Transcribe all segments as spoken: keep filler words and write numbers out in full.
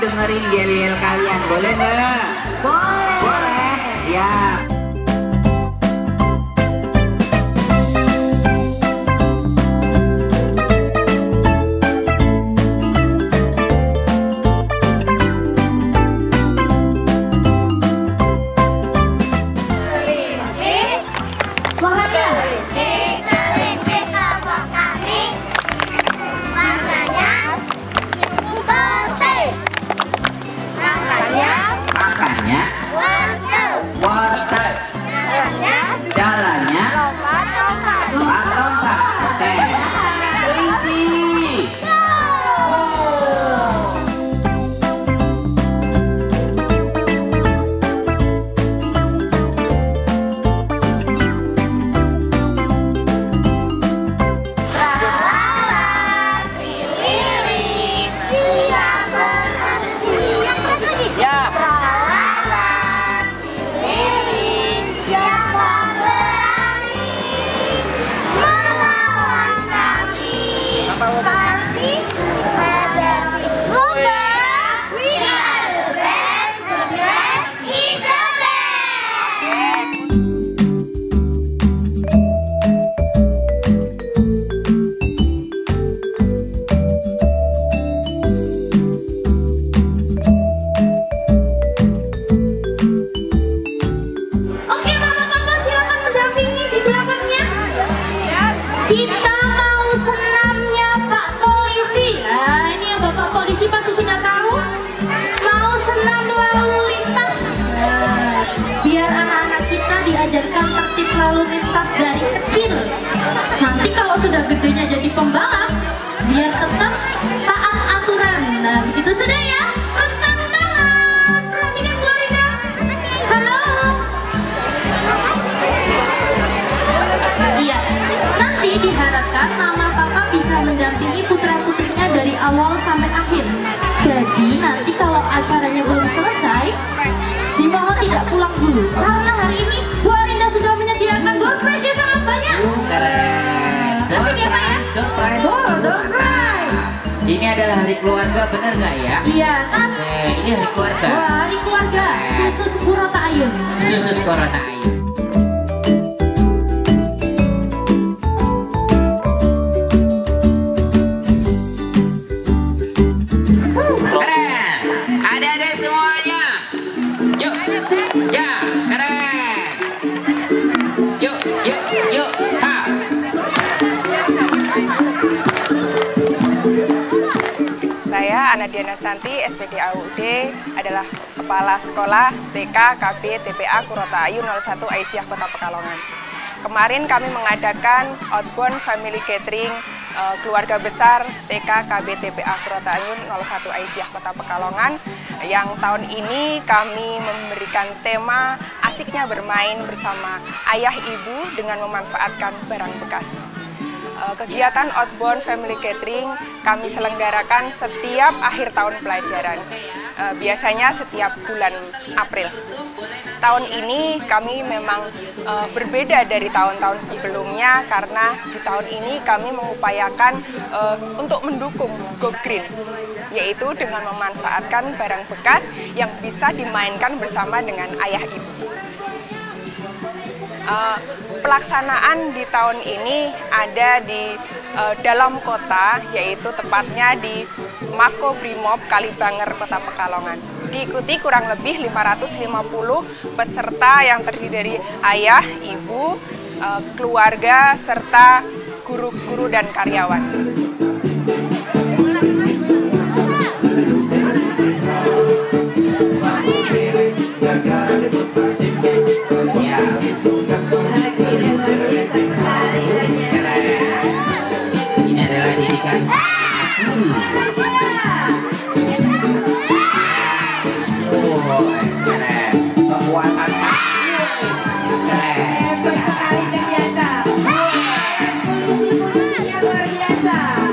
dengerin yel-yel kalian, boleh nggak? Boleh. Boleh. Siap. Makannya wortel, jalannya lompat-lompat. Oke, easy. Kita mau senamnya Pak Polisi. Nah, ini yang Bapak Polisi pasti sudah tahu. Mau senam lalu lintas. Nah, biar anak-anak kita diajarkan tertib lalu lintas dari kecil. Nanti kalau sudah gedenya jadi pembalap, biar tetap taat aturan. Nah, begitu sudah ya. Rentang tangan. Perhatikan Bu Arinda. Halo. Iya. Nanti diharapkan mama papa bisa mendampingi putra-putrinya dari awal sampai akhir. Jadi nanti kalau acaranya belum selesai, dimohon tidak pulang dulu. Karena hari ini Bu Arinda sudah menyediakan door prize yang sangat banyak. Keren. Asik ya Pak ya? Door prize. Oh, door prize. Ini adalah hari keluarga, bener nggak ya? Iya kan? Oke, ini hari keluarga. Wah, hari keluarga khusus Kurota Ayun. Khusus Kurota Ayun. Saya Ana Diana Santi, S P D A U D, adalah Kepala Sekolah T K K B T P A Kurota Ayu nol satu Aisyah Kota Pekalongan. Kemarin kami mengadakan outbound family gathering uh, keluarga besar T K K B T P A Kurota Ayu nol satu Aisyah Kota Pekalongan. Yang tahun ini kami memberikan tema asiknya bermain bersama ayah ibu dengan memanfaatkan barang bekas. Kegiatan outbound family gathering kami selenggarakan setiap akhir tahun pelajaran, biasanya setiap bulan April. Tahun ini kami memang berbeda dari tahun-tahun sebelumnya karena di tahun ini kami mengupayakan untuk mendukung Go Green, yaitu dengan memanfaatkan barang bekas yang bisa dimainkan bersama dengan ayah ibu. Uh, pelaksanaan di tahun ini ada di uh, dalam kota, yaitu tepatnya di Makobrimob Kalibanger Kota Pekalongan. Diikuti kurang lebih lima ratus lima puluh peserta yang terdiri dari ayah, ibu, uh, keluarga, serta guru-guru dan karyawan. Hebat sekali, ternyata. Luar biasa.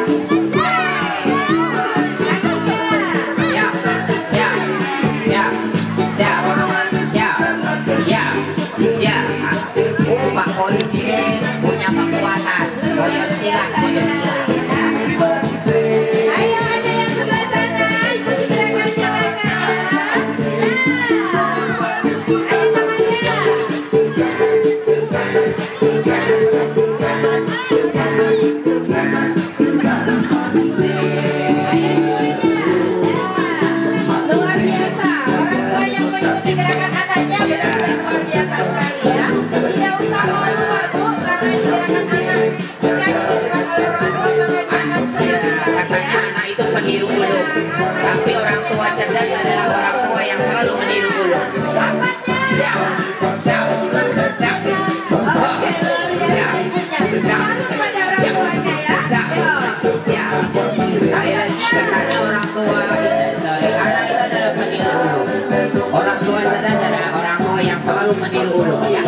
Gerakannya benar-benar luar biasa sekali ya. Tidak usah malu-malu karena ini gerakan anak yang dilakukan oleh orang tua maka jangan Ya, katanya anak itu peniru ulung, tapi orang tua cerdas adalah orang tua yang selalu meniru ulung. Siap, siap, siap, Oke, luar biasa ibunya. Malu pada orang tuanya ya. siap, siap. Sekali lagi katanya orang tua, sorry, anak itu adalah peniru ulung. Orang tua cerdas adalah orang tua yang selalu meniru ulung. Ya.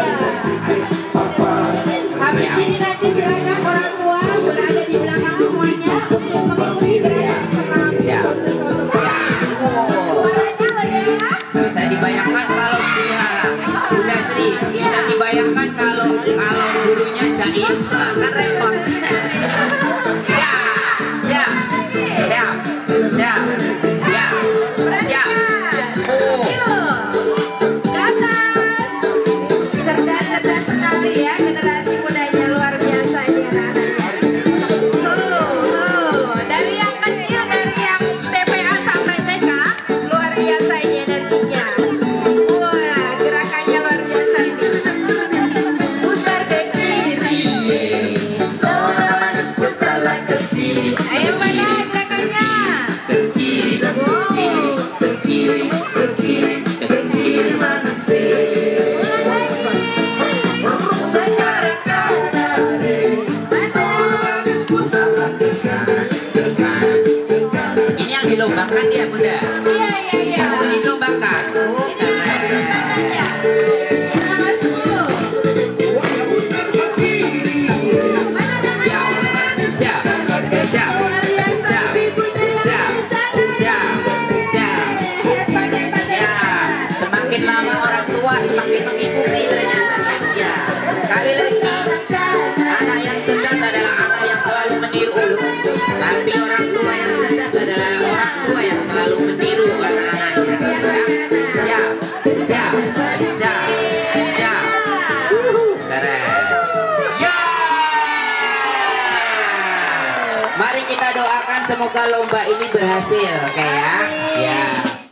Habis ini nanti silakan orang tua berada di belakang semuanya untuk mengikuti gerakan senam. Siap, siap. Oh. Suaranya lagi ya. Bisa dibayangkan kalau ya, Bunda Sri, bisa dibayangkan kalau kalau gurunya Jaim, nah, kan repot. Siap, siap, siap, siap, ya, siap. Oh, Ke atas. Cerdas-cerdas sekali ya generasi mudanya, luar biasa ini anak-anak. Tuh, tuh. Dari yang kecil, dari yang T P A sampai T K, luar biasa ini energinya. Wah, gerakannya luar biasa ini. Putar ke kiri. nona manis putarlah ke kiri, Ayo mana gerakannya? ke kiri, ke kiri, ke kiri, ke kiri, ke kiri manusia. Sekarang kau tarik. Manis putarlah ke kanan, ke kanan, ke kanan. Ini yang dilombakan ya Bunda? Iya, iya, iya. Dilombakan. Oh, keren. Semangat dulu. Siap, siap, siap, siap, siap, siap, siap. Ya, semakin lama orang tua semakin mengikuti ternyata. Ya, sekali lagi, anak yang cerdas adalah anak yang selalu meniru ulung, tapi orang tua yang cerdas adalah orang tua yang selalu meniru anak-anaknya. Ya. Siap, siap, siap, siap. Keren. Ya. Mari kita doakan semoga lomba ini berhasil, oke ya? Ya.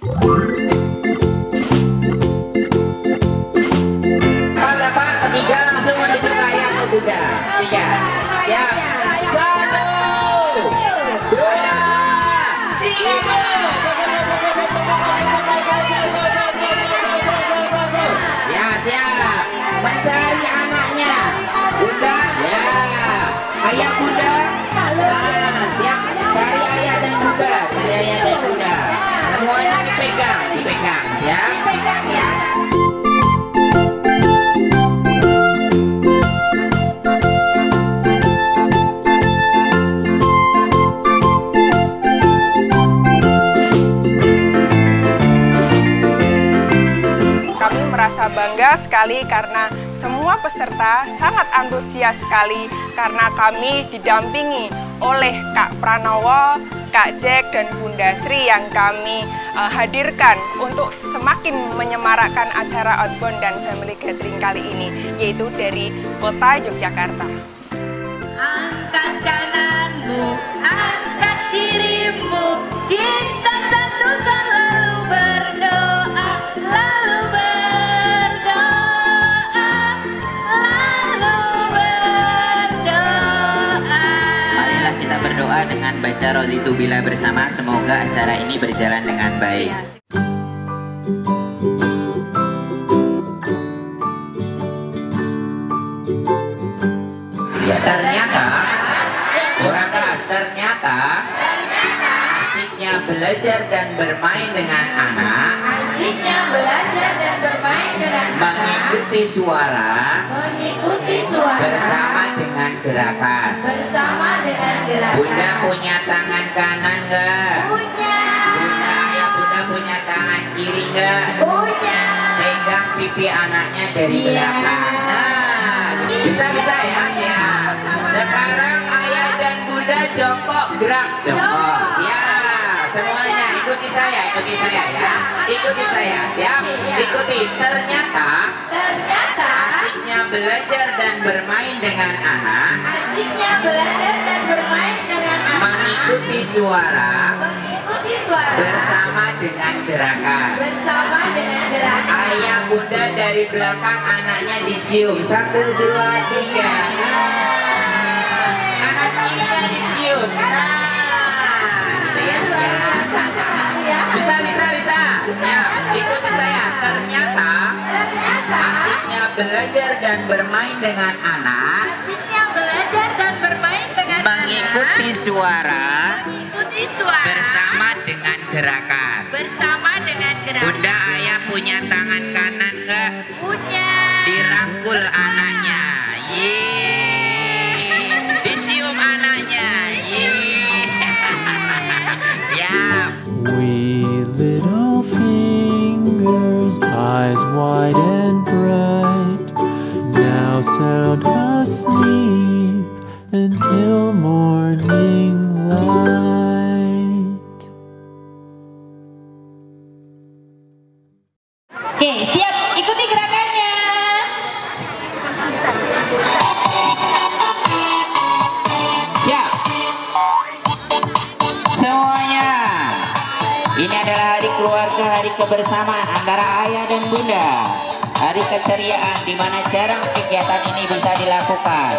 Apa berapa? Tiga langsung menuju layar ke Bunda. Tiga. Siap. Satu, dua, tiga. Go, go, go, go, go, go, go, go, go, go, go, go, go, go, go, go, go, go. Ya, siap. Mencari anaknya. Bunda, ya. Ayah Bunda. Nah, siap. Cari ayah dan Bunda. Cari ayah dan Bunda. Semuanya dipegang, dipegang. Siap. Pegang ya. Kami merasa bangga sekali karena semua peserta sangat antusias sekali karena kami didampingi oleh Kak Pranowo, Kak Jack, dan Bunda Sri yang kami uh, hadirkan untuk semakin menyemarakkan acara outbound dan family gathering kali ini, yaitu dari kota Yogyakarta. Angkat kananmu, angkat kirimu, kita satukan lalu berdoa, lalu berdoa, lalu berdoa. Marilah kita berdoa dengan baca Raditu Bila bersama. Semoga acara ini berjalan dengan baik. Ya, ternyata kurang keras. Ternyata asiknya belajar dan bermain dengan anak, Asiknya belajar dan bermain dengan anak, mengikuti suara mengikuti suara bersama dengan gerakan. bersama dengan gerakan. Bunda punya tangan kanan enggak? Punya. Bunda, ayah Bunda punya tangan kiri enggak? Punya. Pegang pipi anaknya dari Iya. belakang. Nah, bisa-bisa ya, siap. Sekarang ayah dan Bunda jongkok, gerak jongkok. Siap. Semuanya ikuti saya, ikuti saya ya. Ikuti saya, siap. Ikuti. Ternyata Ternyata asiknya belajar dan bermain dengan anak, asiknya belajar dan bermain dengan anak, mengikuti suara Mengikuti suara bersama dengan gerakan. bersama dengan gerakan. Ayah bunda dari belakang anaknya dicium. Satu, dua, tiga. Nah, anak kirinya dicium. Nah, gitu ya, siap. Bisa, bisa, bisa. Ya, ikuti saya. Ternyata asiknya belajar dan bermain dengan anak, Asiknya belajar dan bermain dengan mengikuti suara mengikuti suara bersama dengan gerakan. bersama dengan gerakan. Bunda ayah punya tangan kanan nggak? Punya. Dirangkul anaknya. Yeay. Dicium anaknya. Yeay. Siap. We little fingers, eyes wide and bright, now sound asleep until morning light. Oke, siap. Ikuti gerakannya. Siap. Semuanya. Ini adalah hari keluarga, hari kebersamaan antara ayah dan bunda. Hari keceriaan di mana jarang kegiatan ini bisa dilakukan.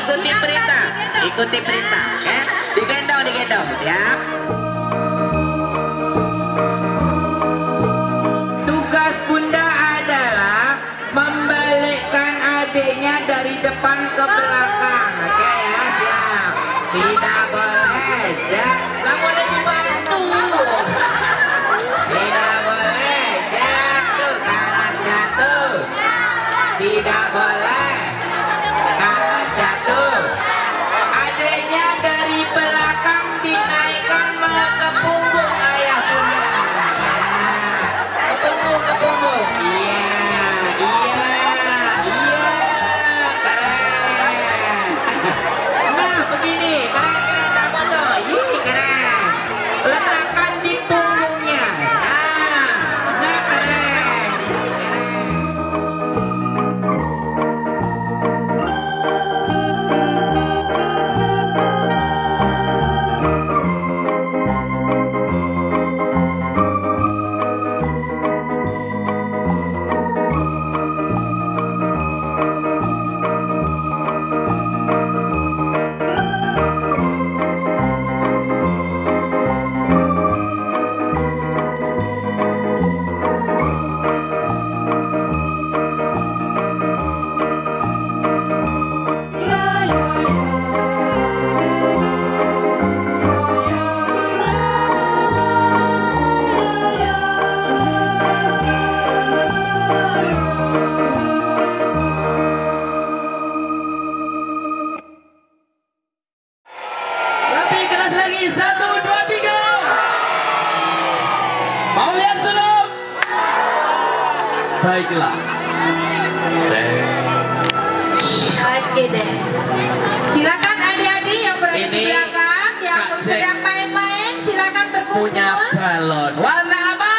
ikuti perintah, ikuti perintah, ya. Digendong, digendong, siap. Tugas bunda adalah membalikkan adiknya dari depan ke belakang, oke ya, siap. Tidak boleh, jak, nggak boleh dibantu. Tidak boleh, jatuh, kalah jatuh. Tidak boleh. Kalau jatuh, adiknya dari belakang dinaikkan ke punggung ayah bunda. Ke punggung, ke punggung. Iya, iya, iya, keren. Nah, begini, keren, keren, tak bodoh. Ih, keren. Letakkan di punggungnya. Nah, nah keren. Lebih keras lagi, satu, dua, tiga. Mau lihat sulap? Baiklah. Oke deh. Silakan adik-adik yang berada di Ini belakang, yang Kak Cek sedang main-main, silakan berkumpul. Punya balon. Warna apa?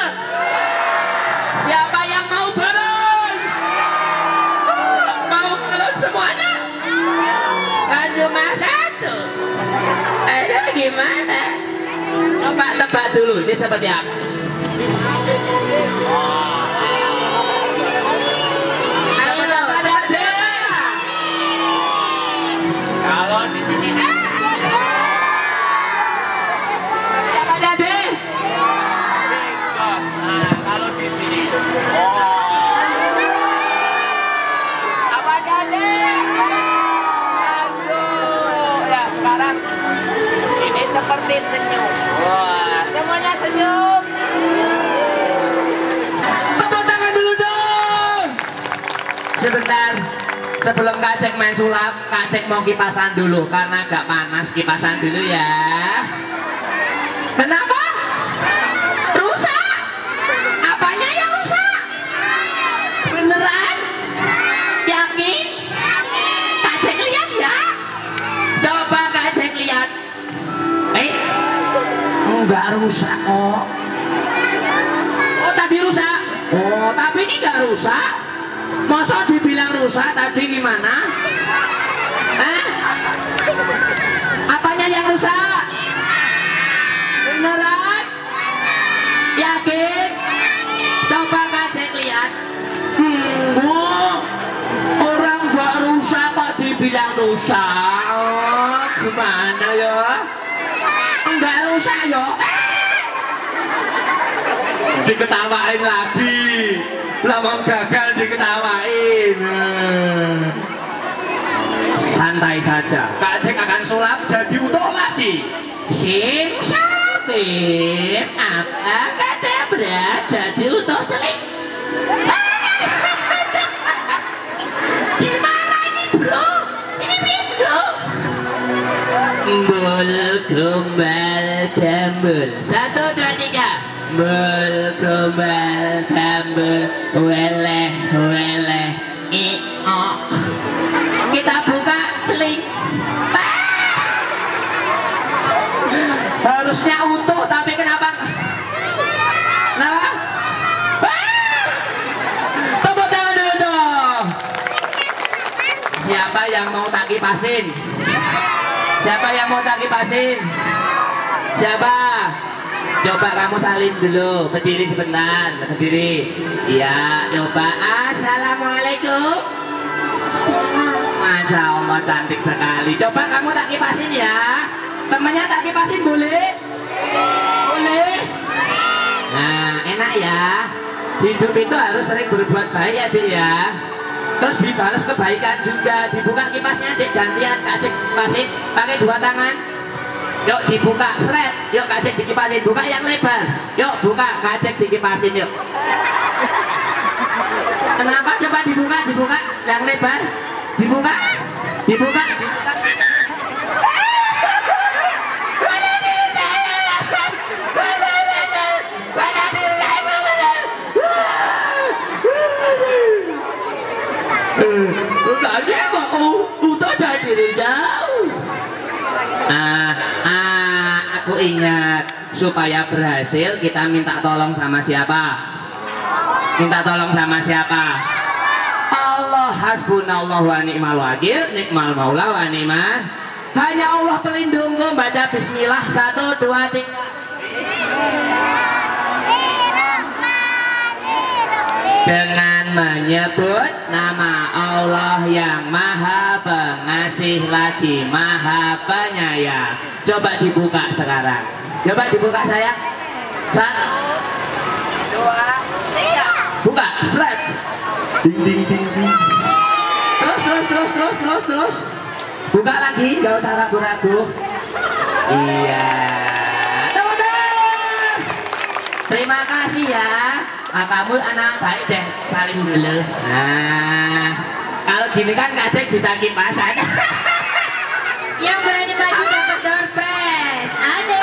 Siapa yang mau balon? Oh, mau balon semuanya? Kan cuma satu. Aduh, gimana? Coba tebak dulu, ini seperti apa? Ayo, ada-ada. Kalau di sini, ada deh. Nah, kalau di sini, oh, apa ada? Aduh, ya sekarang ini seperti senyum. Wah, semuanya senyum. Tepuk tangan dulu dong. Sebentar, sebelum Kak Cek main sulap, Kak Cek mau kipasan dulu karena agak panas. Kipasan dulu ya. Kenapa? Rusak? Apanya yang rusak? Beneran? Yakin? Kak Cek lihat ya. Coba Kak Cek lihat. Eh, enggak rusak kok. Oh, tadi rusak. Oh, tapi ini enggak rusak. Masa dibilang rusak tadi gimana? Hah? Apanya yang rusak? Beneran? Yakin? Coba Kak Cek lihat. Hmm, oh, orang gak rusak kok dibilang rusak. Oh, gimana ya? Enggak rusak ya? Diketawain lagi. Lama gagal diketawain. Santai saja, Kak Cek akan sulap jadi utuh lagi. Sim sapim, apa kata berat jadi utuh celik. Gimana ini bro? Ini mirip bro. Bul gombal gambul. Satu dua tiga. Bul gombal gambul. Weleh weleh i o. Kita buka celing. Harusnya utuh tapi kenapa? Kenapa? Tepuk tangan dulu dong. Siapa yang mau tak kipasin? Siapa yang mau tak kipasin? Siapa? Coba kamu salin dulu, berdiri sebentar, berdiri. Iya, coba. Assalamualaikum. Masya Allah cantik sekali. Coba kamu tak kipasin ya. Temennya tak kipasin boleh? Boleh. Nah enak ya. Hidup itu harus sering berbuat baik ya Dik ya. Terus dibalas kebaikan juga. Dibuka kipasnya Dik, gantian Kak Cek kipasin pakai dua tangan. Yuk dibuka, seret. Yuk Kak Cek dikipasin, buka yang lebar. Yuk buka, Kak Cek dikipasin yuk. Kenapa? Coba dibuka, dibuka yang lebar. Dibuka, dibuka, dibuka. Tadi kok udah jadi jauh. Ah, ah, aku ingat supaya berhasil kita minta tolong sama siapa? Minta tolong sama siapa? Allah, hasbunallah wa ni'mal wakil, nikmal maula wa ni'mal. Hanya Allah pelindungku. Baca bismillah satu dua tiga. Dengan menyebut nama Allah yang Maha Pengasih lagi Maha Penyayang. Coba dibuka sekarang. Coba dibuka sayang. Satu, dua, tiga. Buka, seret. Ding ding ding ding. Terus terus terus terus terus terus. Buka lagi, nggak usah ragu-ragu. Iya. Teman-teman. Terima kasih ya. Ah, kamu anak baik deh, saling dulu. Nah, kalau gini kan Kak Cek bisa kipasan. Yang berani maju dapat door prize. Ada.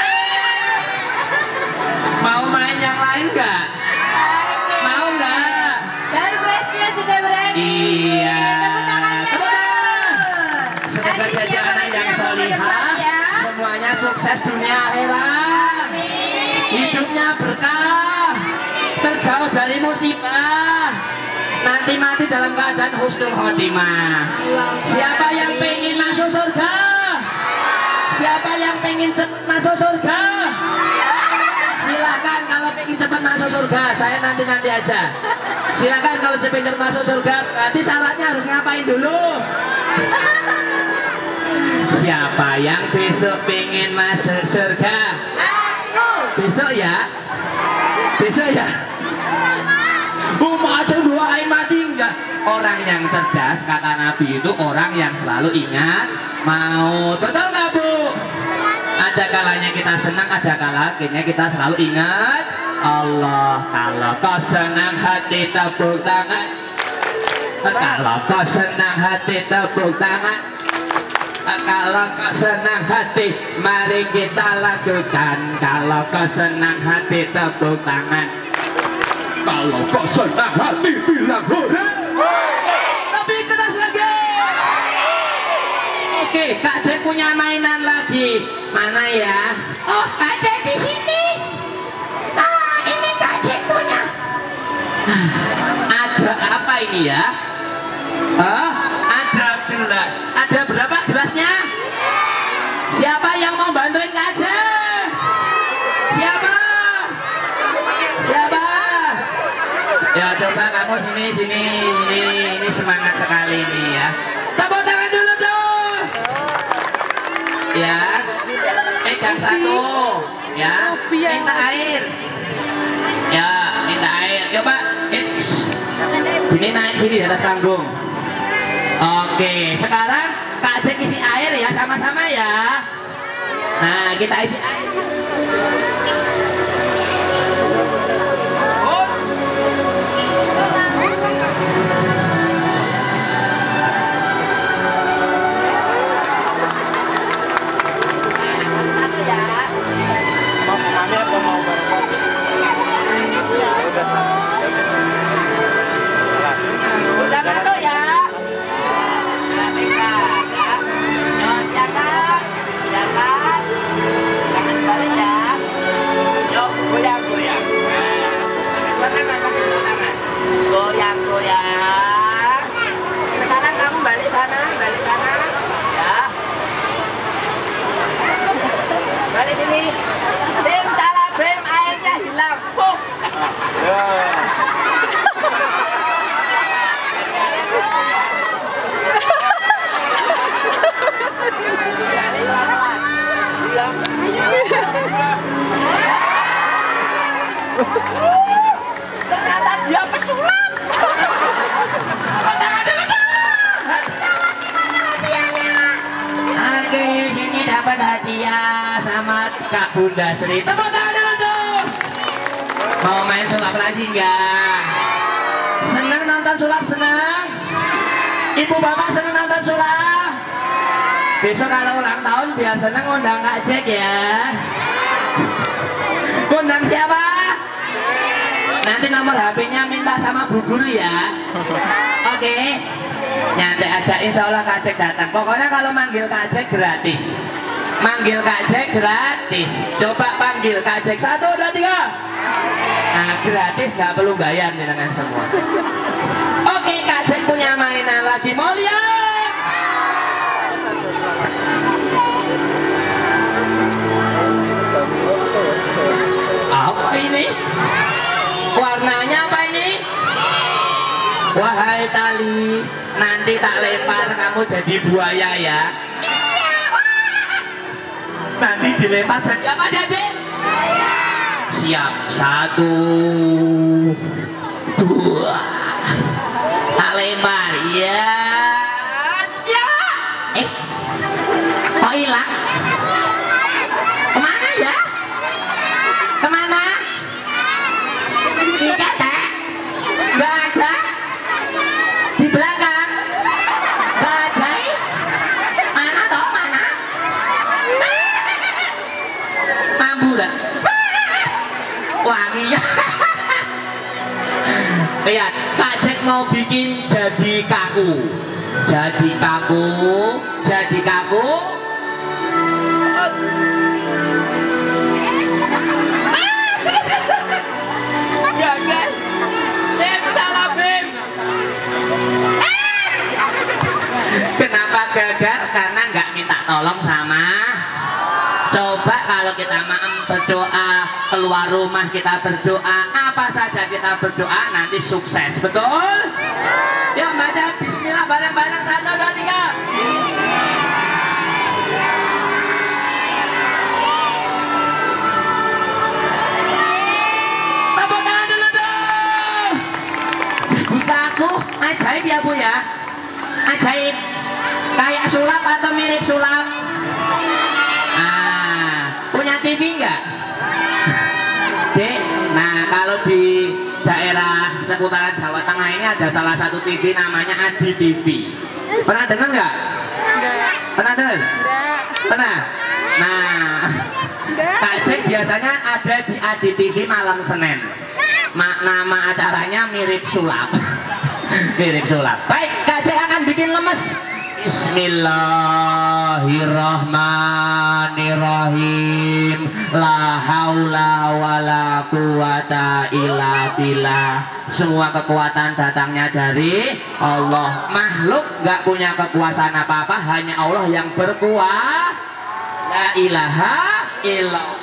Mau main yang lain nggak? Mau nggak? Door prize-nya sudah berani. Iya. Tepuk tangannya. Tepuk tangan. Semoga jadi anak yang solihah, semuanya sukses dunia akhirat. Hidupnya berkah, terjauh dari musibah, nanti mati dalam keadaan husnul khotimah. Siapa yang pengen masuk surga? Siapa yang pengen cepat masuk surga? Silakan kalau pengen cepat masuk surga, saya nanti nanti aja. Silakan kalau pengen cepat masuk surga, berarti syaratnya harus ngapain dulu? Siapa yang besok pengen masuk surga? Besok ya? Besok ya? Oh, mati dua air mati enggak? Orang yang cerdas kata Nabi itu orang yang selalu ingat mau. Betul nggak Bu? Ada kalanya kita senang, ada kalanya kita selalu ingat Allah. Kalau kau senang hati tepuk tangan. Kalau kau senang hati tepuk tangan. Kalau kau senang hati, mari kita lakukan. Kalau kau senang hati, tepuk tangan. Kalau kau senang hati, bilang hore. Lebih keras lagi. Oke, Kak Cek punya mainan lagi. Mana ya? Oh, ada di sini. Ah, ini Kak Cek punya. Ada apa ini ya? Ah, ada gelas. Ada berapa gelasnya? Siapa yang mau bantuin Kak Cek? Siapa? Siapa? Ya coba kamu sini sini ini ini semangat sekali ini ya. Tepuk tangan dulu dong. Ya. Pegang satu. Ya. Minta air. Ya, minta air. Coba. Sini naik sini di atas panggung. Oke, sekarang Kak Cek isi air ya sama-sama ya. Nah, kita isi air. Udah masuk ya. Goyang-goyang. Sekarang kamu balik sana, balik sana. Ya. Balik sini. Sim salah bem, airnya hilang. Puk. Bunda Sri. Tepuk tangan dulu dong. Mau main sulap lagi nggak? Seneng nonton sulap, seneng? Ibu bapak seneng nonton sulap? Besok kalau ulang tahun biar seneng undang Kak Jack ya. Undang siapa? Nanti nomor H P-nya minta sama Bu Guru ya. Oke okay. Nanti aja insya Allah Kak Jack datang. Pokoknya kalau manggil Kak Jack gratis. Manggil Kak Jack gratis. Coba panggil Kak Jack. Satu, dua, tiga. Nah gratis, nggak perlu bayar dengan semua. Oke, Kak Jack punya mainan lagi. Mau lihat? Apa ini? Warnanya apa ini? Wahai tali, nanti tak lempar kamu jadi buaya ya. Nanti dilempar jadi apa Dede? Siap. Satu, dua, tak lempar ya. Ya. Eh, kok hilang? Kemana ya? Kemana? Iya tak? Gak ada? Di belakang? Gak ada? Mana toh? Mana? Mampu gak? Wangi. Lihat, Kak Jack mau bikin jadi kaku. Jadi kaku, jadi kaku. Gagal. Sim salah Bim. Kenapa gagal? Karena nggak minta tolong sama. Coba kalau kita maem berdoa, keluar rumah kita berdoa, apa saja kita berdoa nanti sukses, betul? Yuk baca bismillah bareng-bareng. Satu, dua, tiga. Tepuk tangan dulu dong. Jadi kaku, ajaib ya Bu ya. Ajaib. Kayak sulap atau mirip sulap? Punya T V enggak? Dek, nah kalau di daerah seputaran Jawa Tengah ini ada salah satu T V namanya Adi T V. Pernah dengar nggak? Enggak. Pernah dengar? Enggak. Pernah? Nah, Kak Jack biasanya ada di Adi T V malam Senin. Ma nama acaranya mirip sulap. Mirip sulap. Baik, Kak Jack akan bikin lemes. Bismillahirrahmanirrahim. La haula wala quwata illa billah. Semua kekuatan datangnya dari Allah. Makhluk nggak punya kekuasaan apa-apa, hanya Allah yang berkuasa. La ilaha illallah.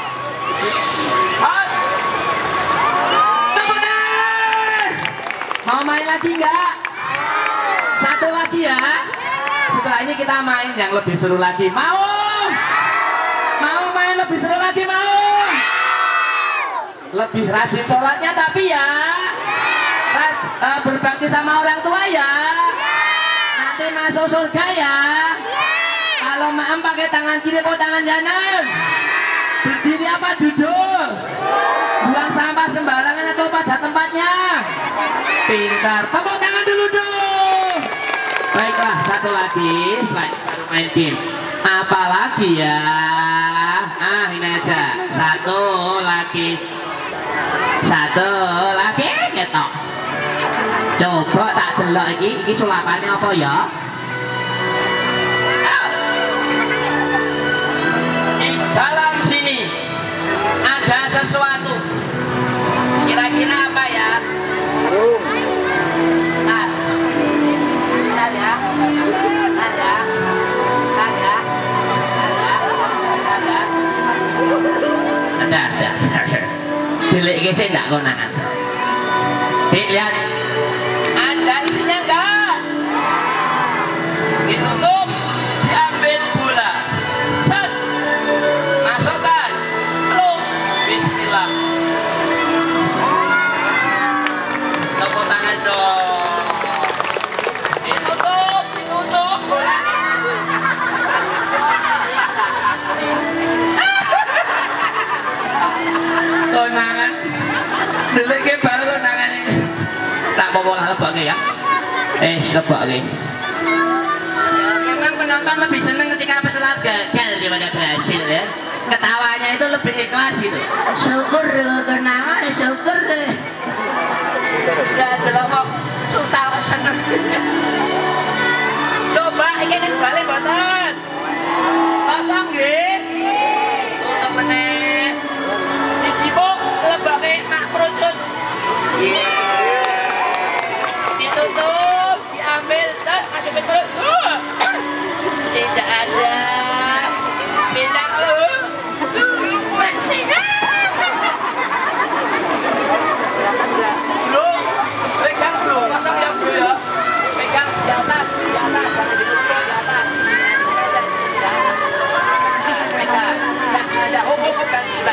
Mau main lagi nggak? Satu lagi ya. Setelah ini kita main yang lebih seru lagi. Mau? Mau main lebih seru lagi? Mau? Lebih rajin sholatnya tapi ya raj, uh, berbakti sama orang tua ya. Nanti masuk surga ya. Kalau maem pakai tangan kiri atau tangan kanan? Berdiri apa duduk? Buang sampah sembarangan atau pada tempatnya? Pintar. Tepuk tangan dulu dong. Baiklah, satu lagi, setelah ini baru main game. Apa lagi ya? Ah, ini aja. Satu lagi. Satu lagi, ketok. Coba tak delok iki, iki sulapannya apa ya? Di dalam sini ada sesuatu. Kira-kira apa ya? Nah. Ada, ada, ada, ada, ada, ada. Bilik gesek enggak konangan. Lihat, ada isinya enggak? Ditutup, diambil bola, set, masukkan, peluk, bismillah. Tepuk tangan dong. Ditutup, ditutup bolanya. Tak apa-apa lah lebok ya. Eh, lebok ya. Memang penonton lebih seneng ketika pesulap gagal daripada berhasil ya. Ketawanya itu lebih ikhlas gitu. Syukur kenapa ada syukur. Ya delok kok susah seneng. Coba iki ning balik mboten. Kosong nggih. Tutup meneh. Dijipuk leboke mak kerucut. Iya. Ditutup, diambil set masuk ke perut. Uh. Tidak ada. Pindah ke. Bro, pegang bro, pasang ya bro ya. Pegang di atas, di atas, jangan ditutup di atas. Pegang, tidak ada. Oh, oh, bukan, bukan.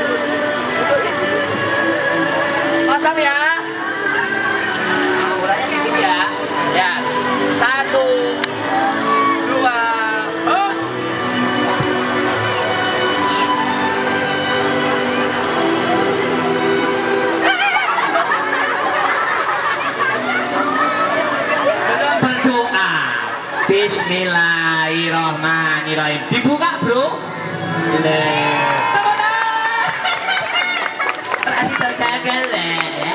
Pasang ya. Mulanya di sini ya. Ya, satu, dua, oh. Berdoa. Bismillahirrahmanirrahim. Dibuka bro. Terasi tergagal deh.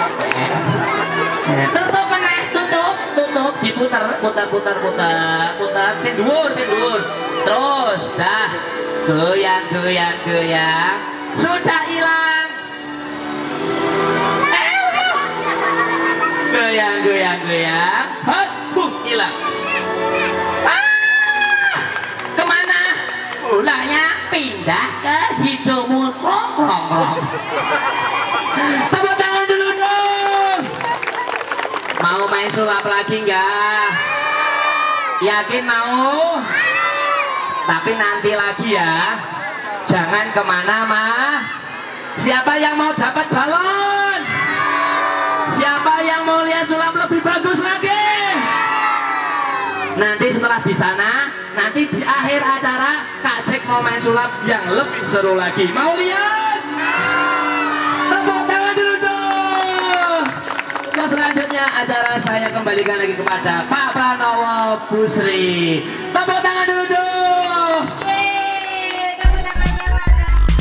Tutup meneh, tutup, tutup, diputar, putar, putar, putar, putar, cendur, cendur, terus, dah, goyang, goyang, goyang, sudah hilang, goyang, goyang, goyang, hot, huh, hilang, ah, kemana? Ulahnya pindah ke hidungmu, krong, krong, krong. Tepuk tangan dulu dong. Mau main sulap lagi enggak? Yakin mau? Tapi nanti lagi ya. Jangan kemana mah. Siapa yang mau dapat balon? Siapa yang mau lihat sulap lebih bagus lagi? Nanti setelah di sana, nanti di akhir acara Kak Jack mau main sulap yang lebih seru lagi. Mau lihat? Tepuk tangan dulu dong. Yang selanjutnya acara saya kembalikan lagi kepada Pak Pranowo Busri. Tepuk tangan dulu dong. Yeay, tepuk tangannya mana?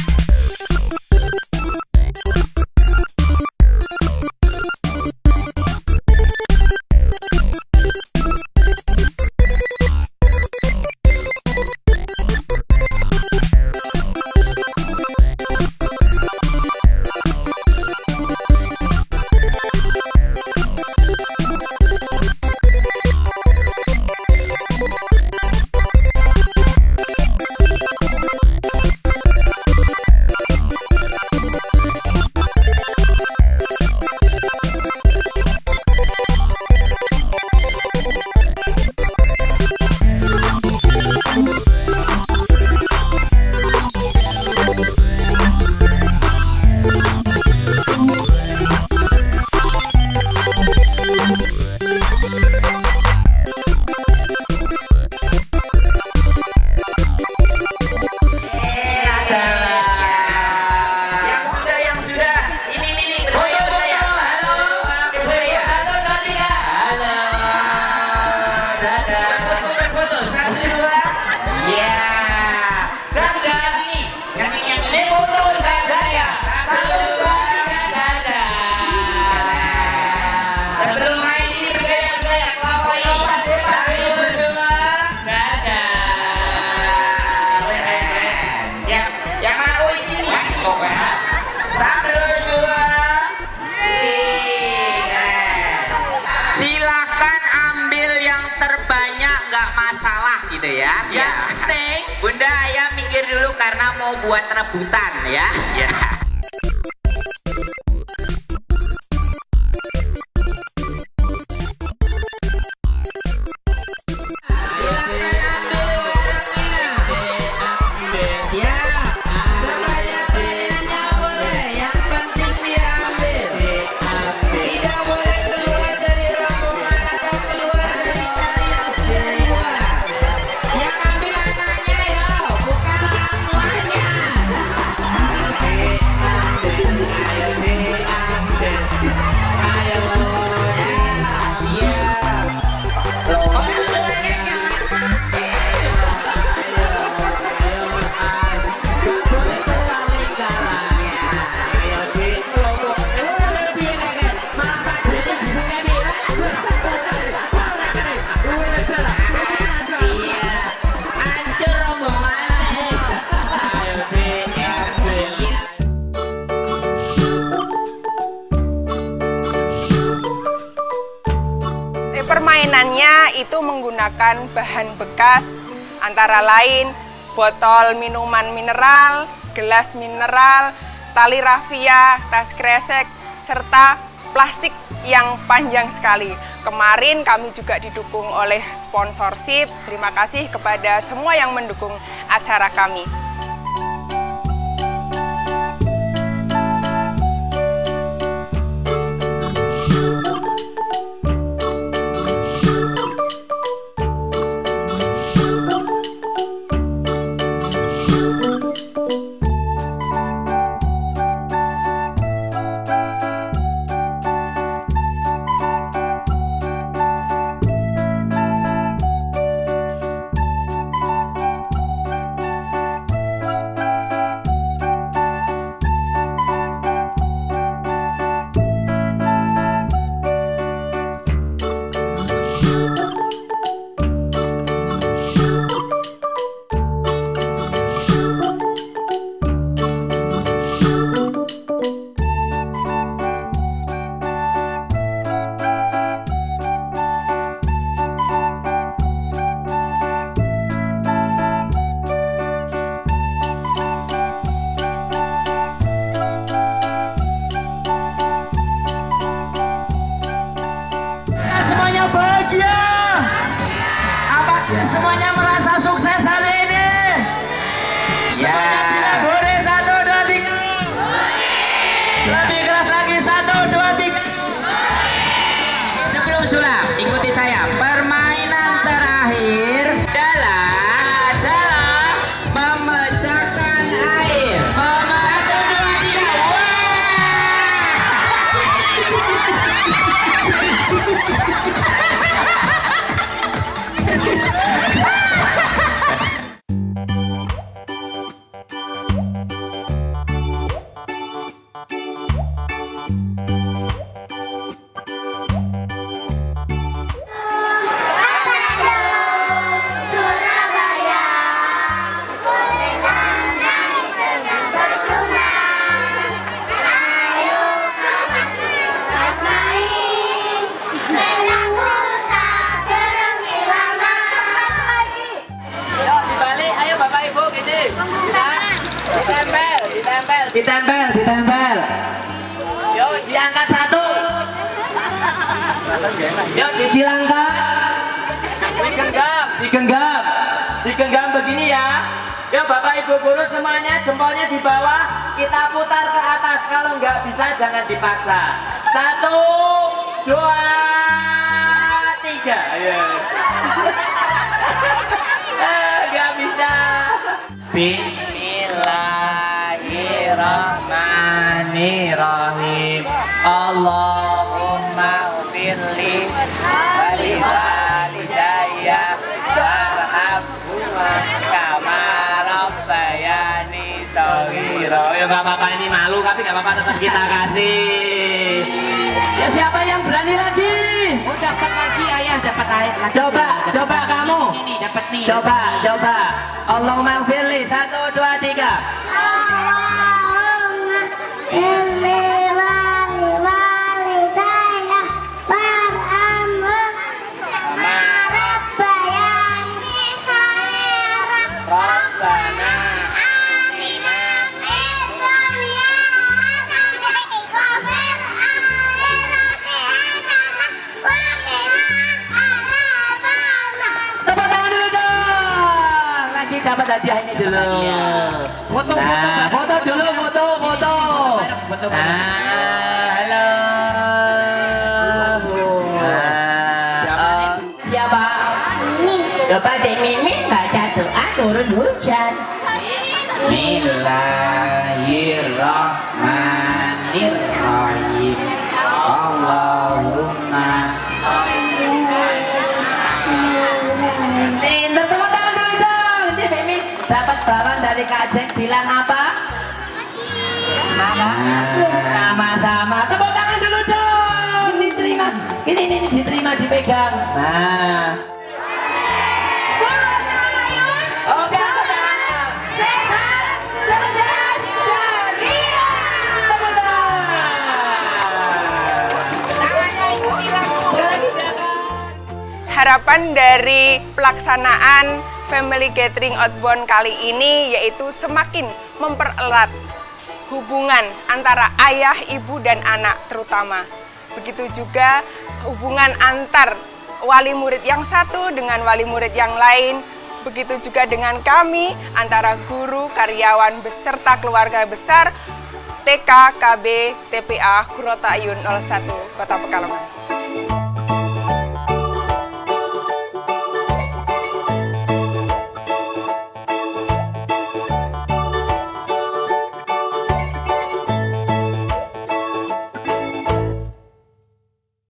Gitu ya, ya. Bunda ayah minggir dulu karena mau buat rebutan ya. Ya. permainannya itu menggunakan bahan bekas antara lain botol minuman mineral, gelas mineral, tali rafia, tas kresek, serta plastik yang panjang sekali. Kemarin kami juga didukung oleh sponsorship. Terima kasih kepada semua yang mendukung acara kami. Bahagia. Apa semuanya merasa sukses hari ini? Semuanya bilang boleh satu dua tiga. Lebih keras lagi satu dua tiga. Sebelum sulap, ikuti saya. Permainan terakhir adalah adalah memecahkan air. Satu dua tiga. Ditempel, ditempel. Yuk, diangkat satu. Yuk, disilangkan. Digenggam, digenggam. Digenggam begini ya. Yuk, Bapak Ibu guru semuanya jempolnya di bawah. Kita putar ke atas. Kalau nggak bisa jangan dipaksa. Satu, dua, tiga. Ayo. Eh, nggak bisa. Bismillahirrahmanirrahim. Allahumma ufirli wali walidayya warhamhuma kama rabbayani shaghira. Ya nggak apa-apa, ini malu tapi nggak apa-apa, tetap kita kasih. Ya siapa yang berani lagi? Oh, dapat lagi ayah, dapat air lagi. Coba, coba kamu. Ini dapat nih. Coba, coba. Allahumma ufirli satu dua tiga. Dapat hadiah ini dulu. Foto, foto, nah, foto dulu, foto, foto. Foto. Nah, halo. Nah, siapa? Coba deh Mimi baca doa turun hujan. Bismillahirrahmanirrahim. Allahumma dapat barang dari Kak Jeng, bilang apa? Sama-sama. Tepuk tangan dulu dong. Diterima. Ini, ini, ini diterima, dipegang. Nah. Oke. Sehat, cerdas, ceria. Tepuk tangan. Tangannya ikuti lagu. Harapan dari pelaksanaan Family Gathering Outbound kali ini yaitu semakin mempererat hubungan antara ayah, ibu, dan anak terutama. Begitu juga hubungan antar wali murid yang satu dengan wali murid yang lain. Begitu juga dengan kami, antara guru, karyawan, beserta keluarga besar T K, K B, T P A, Kurota Ayun nol satu, Kota Pekalongan.